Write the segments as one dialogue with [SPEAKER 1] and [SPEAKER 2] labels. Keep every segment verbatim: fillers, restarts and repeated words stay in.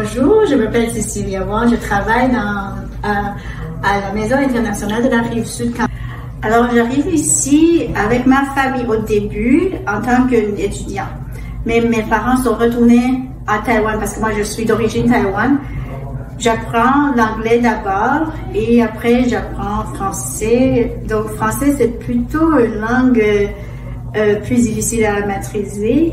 [SPEAKER 1] Bonjour, je m'appelle Cécilia Wong, je travaille dans, à, à la Maison internationale de la Rive-Sud. Alors, j'arrive ici avec ma famille au début en tant qu'étudiant. Mais mes parents sont retournés à Taïwan parce que moi, je suis d'origine taïwan. J'apprends l'anglais d'abord et après, j'apprends français. Donc, français, c'est plutôt une langue euh, plus difficile à maîtriser.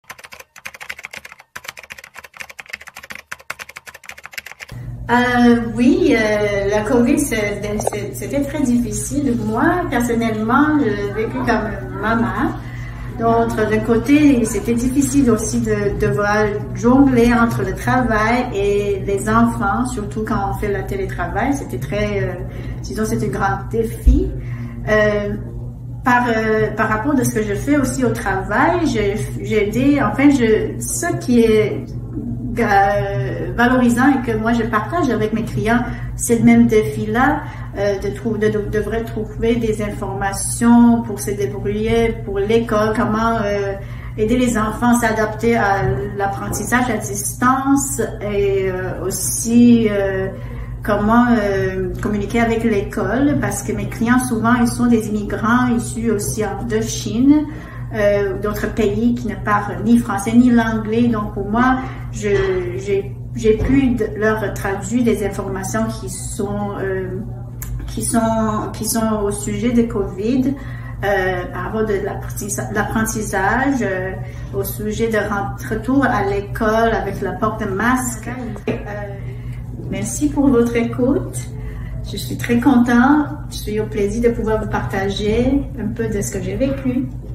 [SPEAKER 1] Euh, oui, euh, la COVID, c'était très difficile. Moi, personnellement, j'ai vécu comme maman. Donc, d'un côté, c'était difficile aussi de devoir jongler entre le travail et les enfants, surtout quand on fait le télétravail. C'était très, euh, disons, c'est un grand défi. Euh, par, euh, par rapport à ce que je fais aussi au travail, j'ai aidé, enfin, je, ce qui est Euh, valorisant et que moi je partage avec mes clients, c'est le même défi-là, euh, de, trouver, de, de devrait trouver des informations pour se débrouiller pour l'école, comment euh, aider les enfants à s'adapter à l'apprentissage à distance et euh, aussi euh, comment euh, communiquer avec l'école, parce que mes clients souvent ils sont des immigrants issus aussi de Chine, Euh, d'autres pays qui ne parlent ni français ni l'anglais. Donc pour moi, j'ai pu leur traduire des informations qui sont euh, qui sont qui sont au sujet de COVID, euh, par rapport de l'apprentissage, euh, au sujet de retour à l'école avec le port de masque. Euh, merci pour votre écoute. Je suis très content. Je suis au plaisir de pouvoir vous partager un peu de ce que j'ai vécu.